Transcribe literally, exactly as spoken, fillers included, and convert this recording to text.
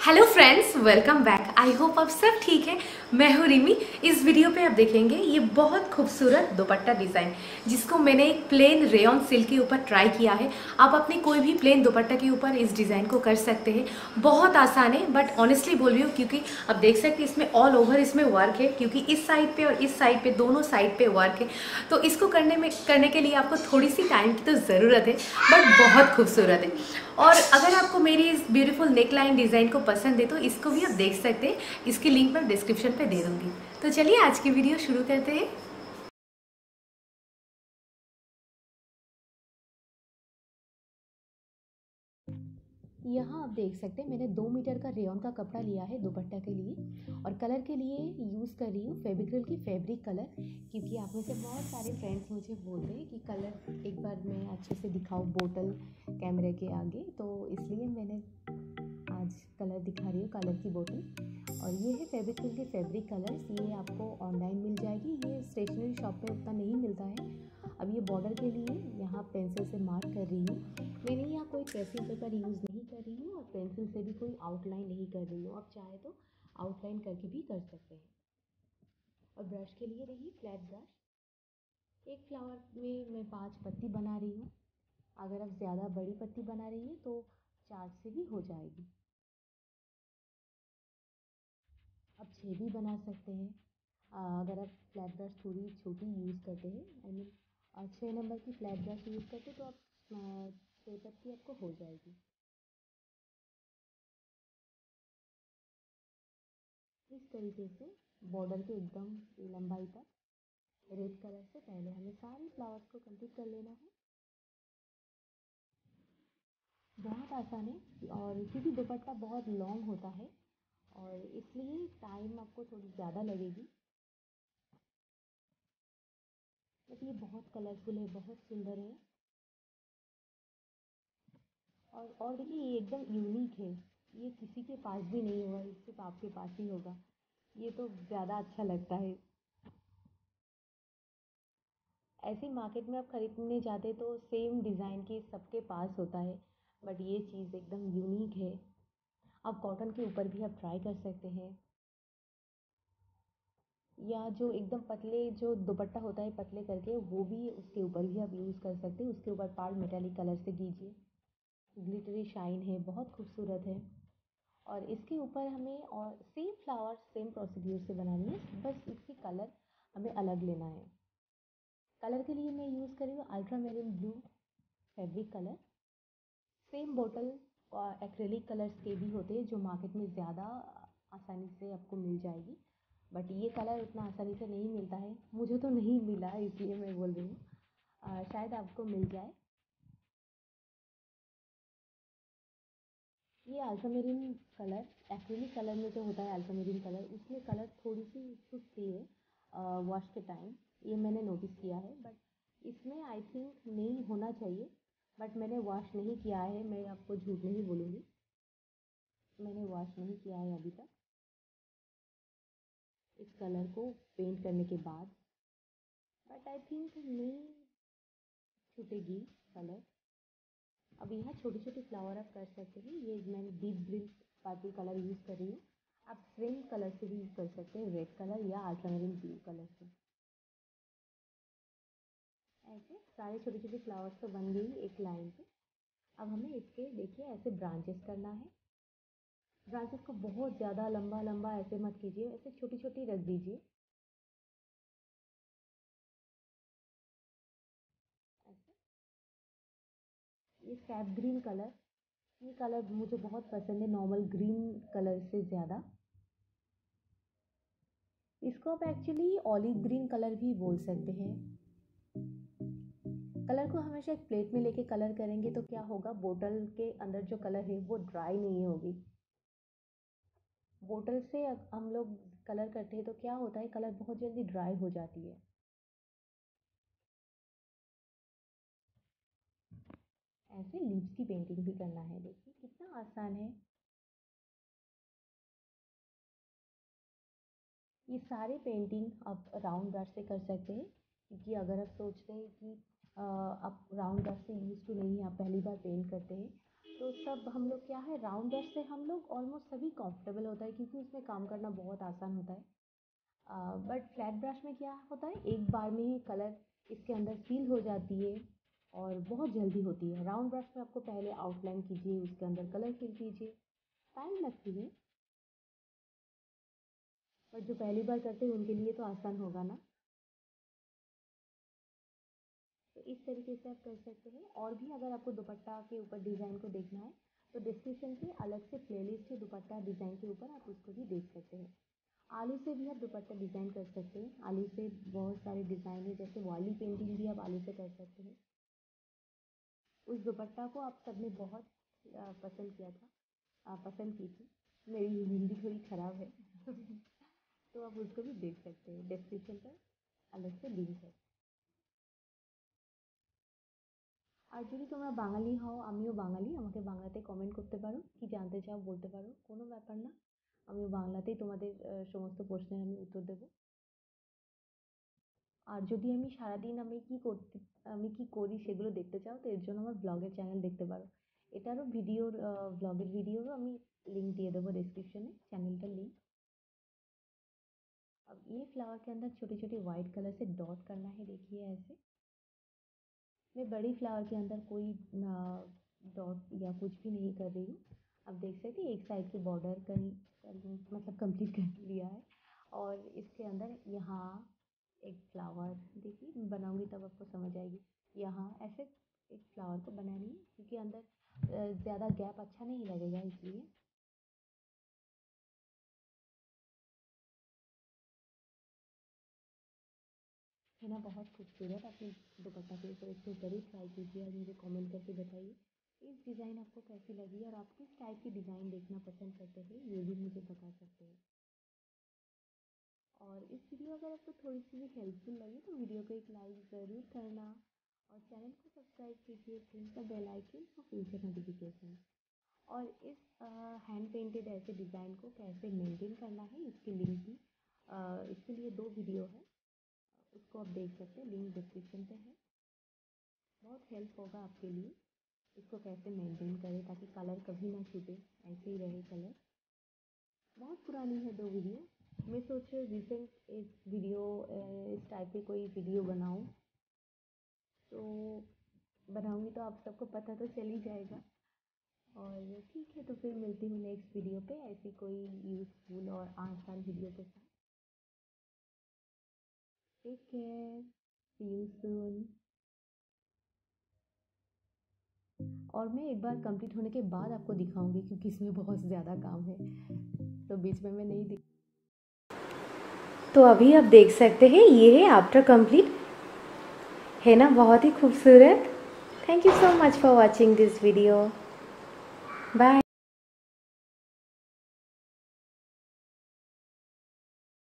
Hello friends, welcome back. I hope आप सब ठीक है। मैं हूँ रिमी। इस वीडियो पे आप देखेंगे ये बहुत खूबसूरत दुपट्टा डिज़ाइन जिसको मैंने एक प्लेन रेयन सिल्क के ऊपर ट्राई किया है। आप अपने कोई भी प्लेन दुपट्टा के ऊपर इस डिज़ाइन को कर सकते हैं। बहुत आसान है, बट ऑनेस्टली बोल रही हूँ क्योंकि आप देख सकते हैं इसमें ऑल ओवर इसमें वर्क है, क्योंकि इस साइड पे और इस साइड पे दोनों साइड पे वर्क है। तो इसको करने में करने के लिए आपको थोड़ी सी टाइम की तो ज़रूरत है, बट बहुत खूबसूरत है। और अगर आपको मेरी इस ब्यूटीफुल नेक लाइन डिज़ाइन को पसंद है तो इसको भी आप देख सकते हैं। इसकी लिंक मैं डिस्क्रिप्शन पे दे दूंगी। तो चलिए आज की वीडियो शुरू करते हैं। यहाँ आप देख सकते हैं मैंने दो मीटर का रेयन का कपड़ा लिया है दुपट्टा के लिए, और कलर के लिए यूज़ कर रही हूँ फेविक्रिल की फैब्रिक कलर, क्योंकि आप में से बहुत सारे फ्रेंड्स मुझे बोलते हैं कि कलर एक बार मैं अच्छे से दिखाऊँ बोतल कैमरे के आगे, तो इसलिए मैंने आज कलर दिखा रही हूँ, कलर की बोतल। और ये है फेविक्रिल के फैब्रिक कलर्स। ये आपको ऑनलाइन मिल जाएगी, ये स्टेशनरी शॉप पे उतना नहीं मिलता है। अब ये बॉर्डर के लिए यहाँ पेंसिल से मार्क कर रही हूँ। मैंने यहाँ कोई ट्रेसिंग पेपर यूज़ नहीं कर रही हूँ और पेंसिल से भी कोई आउटलाइन नहीं कर रही हूँ। आप चाहे तो आउटलाइन करके भी कर सकते हैं। और ब्रश के लिए रही फ्लैट ब्रश। एक फ्लावर में मैं पांच पत्ती बना रही हूँ। अगर आप ज़्यादा बड़ी पत्ती बना रही हैं तो चार से भी हो जाएगी। आप छः भी बना सकते हैं। आ, अगर आप फ्लैट ब्रश थोड़ी छोटी यूज़ करते हैं, आई मीन छः नंबर की फ्लैट ब्रश यूज़ करते तो आप छः पत्ती आपको हो जाएगी। इस तरीके से बॉर्डर के एकदम लंबाई तक रेड कलर से पहले हमें सारी फ्लावर्स को कंप्लीट कर लेना है। बहुत आसान है, और क्योंकि दुपट्टा बहुत लॉन्ग होता है और इसलिए टाइम आपको थोड़ी ज़्यादा लगेगी। बट ये बहुत कलरफुल है, बहुत सुंदर है। और और देखिए ये एकदम यूनिक है। ये किसी के पास भी नहीं होगा, ये सिर्फ आपके पास ही होगा। ये तो ज़्यादा अच्छा लगता है। ऐसे मार्केट में आप खरीदने जाते तो सेम डिज़ाइन की सबके पास होता है, बट ये चीज़ एकदम यूनिक है। आप कॉटन के ऊपर भी आप ट्राई कर सकते हैं, या जो एकदम पतले जो दुपट्टा होता है पतले करके वो भी उसके ऊपर भी आप यूज़ कर सकते हैं। उसके ऊपर पार्ट मेटालिक कलर से कीजिए, ग्लिटरी शाइन है, बहुत खूबसूरत है। और इसके ऊपर हमें और सेम फ्लावर सेम प्रोसीड्यूर से बनानी है, बस इसकी कलर हमें अलग लेना है। कलर के लिए मैं यूज़ कर रही हूँ ultramarine blue fabric colour. Same बोतल और एक्रेलिक कलर्स के भी होते हैं जो मार्केट में ज़्यादा आसानी से आपको मिल जाएगी, बट ये कलर उतना आसानी से नहीं मिलता है। मुझे तो नहीं मिला, इसलिए मैं बोल रही हूँ शायद आपको मिल जाए। ये अल्ट्रामेरिन कलर एक्रेलिक कलर में जो होता है अल्ट्रामेरिन कलर, उसमें कलर थोड़ी सी छुटती है वॉश के टाइम। ये मैंने नोटिस किया है, बट इसमें आई थिंक नहीं होना चाहिए। बट मैंने वॉश नहीं किया है, मैं आपको झूठ नहीं बोलूँगी, मैंने वॉश नहीं किया है अभी तक इस कलर को पेंट करने के बाद। बट आई थिंक नहीं छूटेगी कलर। अब यहाँ छोटे छोटे फ्लावर आप कर सकते हैं। ये मैंने deep green purple colour use कर रही हूँ। आप सेम कलर से भी यूज़ कर सकते हैं, रेड कलर या अल्ट्रामेरिन ब्लू कलर से। ऐसे सारे छोटे छोटे फ्लावर्स तो बन गई एक लाइन पे। अब हमें इसके देखिए ऐसे ब्रांचेस करना है। ब्रांचेस को बहुत ज़्यादा लंबा लंबा ऐसे मत कीजिए, ऐसे छोटी छोटी रख दीजिए ऐसे। ये स्कैप ग्रीन कलर, ये कलर मुझे बहुत पसंद है नॉर्मल ग्रीन कलर से ज़्यादा। इसको आप एक्चुअली ऑलिव ग्रीन कलर भी बोल सकते हैं। कलर को हमेशा एक प्लेट में लेके कलर करेंगे तो क्या होगा, बोतल के अंदर जो कलर है वो ड्राई नहीं होगी। बोतल से हम लोग कलर करते हैं तो क्या होता है, कलर बहुत जल्दी ड्राई हो जाती है। ऐसे लीव्स की पेंटिंग भी करना है, देखिए कितना आसान है। ये सारे पेंटिंग आप राउंड ब्रश से कर सकते हैं, क्योंकि अगर आप सोचते हैं कि आ, आप राउंड ब्रश से यूज़ टू नहीं, आप पहली बार पेंट करते हैं, तो सब हम लोग क्या है, राउंड ब्रश से हम लोग ऑलमोस्ट सभी कंफर्टेबल होता है क्योंकि उसमें काम करना बहुत आसान होता है। बट फ्लैट ब्रश में क्या होता है, एक बार में ही कलर इसके अंदर सील हो जाती है और बहुत जल्दी होती है। राउंड ब्रश में आपको पहले आउटलाइन कीजिए, उसके अंदर कलर फिल कीजिए, टाइम लगती है। बट जो पहली बार करते हैं उनके लिए तो आसान होगा ना। तो इस तरीके से आप कर सकते हैं। और भी अगर आपको दुपट्टा के ऊपर डिज़ाइन को देखना है तो डिस्क्रिप्शन पे अलग से प्लेलिस्ट है दुपट्टा डिज़ाइन के ऊपर, आप उसको भी देख सकते हैं। आलू से भी आप दुपट्टा डिज़ाइन कर सकते हैं। आलू से बहुत सारे डिज़ाइन है, जैसे वॉली पेंटिंग भी आप आलू से कर सकते हैं। उस दुपट्टा को आप सबने बहुत पसंद किया था, आ, पसंद की थी। मेरी हिंदी थोड़ी ख़राब है तो आप उसको भी देख सकते हैं, डिस्क्रिप्शन पर अलग से लिंक है। আর যদি তোমরা বাঙালি হও, আমিও বাঙালি, আমাকে বাংলাতে কমেন্ট করতে পারো, কি জানতে চাও বলতে পারো, কোনো ব্যাপার না। আমিও বাংলাতেই তোমাদের সমস্ত প্রশ্নের আমি উত্তর দেবো। আর যদি আমি সারাদিন আমি কি করতে আমি কি করি সেগুলো দেখতে চাও তো এর জন্য আমার ব্লগের চ্যানেল দেখতে পারো। এটারও ভিডিওর ব্লগের ভিডিওরও আমি लिंक दिए देबो डिस्क्रिप्शन में, चैनल का लिंक। अब ये फ्लावर के अंदर छोटी छोटी वाइट कलर से डॉट करना है, देखिए ऐसे। मैं बड़ी फ्लावर के अंदर कोई डॉट या कुछ भी नहीं कर रही हूँ। अब देख सकते हैं एक साइड की बॉर्डर कर मतलब कंप्लीट कर लिया है। और इसके अंदर यहाँ एक फ्लावर, देखिए बनाऊंगी तब आपको समझ आएगी। यहाँ ऐसे एक फ्लावर को बनानी है क्योंकि अंदर ज़्यादा गैप अच्छा नहीं लगेगा, इसलिए। है ना, बहुत खूबसूरत। अपने दुपट्टा के ऊपर इसको ज़रूर ट्राई कीजिए और मुझे कमेंट करके बताइए इस डिज़ाइन आपको कैसी लगी और आप किस टाइप की डिज़ाइन देखना पसंद करते हैं, ये भी मुझे बता सकते हैं। और इस वीडियो अगर आपको थोड़ी सी भी हेल्पफुल लगी तो वीडियो को एक लाइक ज़रूर करना और चैनल को सब्सक्राइब कीजिए, press the bell icon for future notification. और इस हैंड पेंटेड ऐसे डिज़ाइन को कैसे मेंटेन करना है इसकी लिंक भी, uh, इसके लिए दो वीडियो है, उसको आप देख सकते हैं, लिंक डिस्क्रिप्शन पे है। बहुत हेल्प होगा आपके लिए, इसको कैसे मेंटेन करें ताकि कलर कभी ना छूटे, ऐसे ही रहे कलर। बहुत पुरानी है दो वीडियो, मैं सोच रही हूँ रिसेंट एक वीडियो इस टाइप की कोई वीडियो बनाऊँ, तो बनाऊँगी तो आप सबको पता तो चल ही जाएगा। और ठीक है, तो फिर मिलती हूँ नेक्स्ट वीडियो पे ऐसी कोई यूज़फुल और आसान वीडियो के साथ। Take care, see you soon. और मैं एक बार कंप्लीट होने के बाद आपको दिखाऊंगी क्योंकि इसमें बहुत ज़्यादा काम है, तो बीच में मैं नहीं दिख। तो अभी आप देख सकते हैं ये है आफ्टर कंप्लीट, है ना, बहुत ही खूबसूरत। Thank you so much for watching this video. Bye.